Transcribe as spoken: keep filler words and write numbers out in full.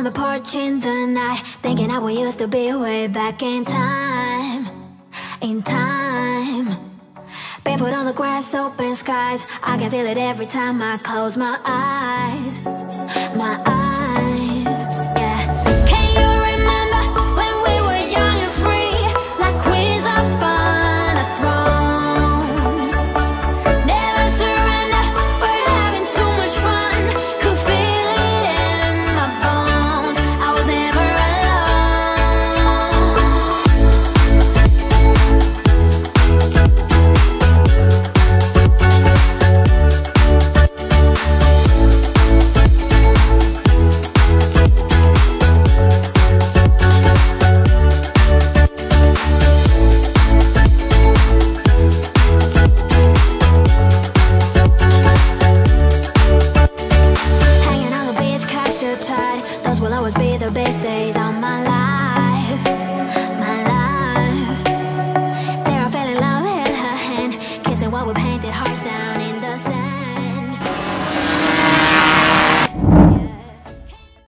the porch in the night, thinking how we used to be way back in time. In time. Barefoot on the grass, open skies, I can feel it every time I close my eyes. My eyes.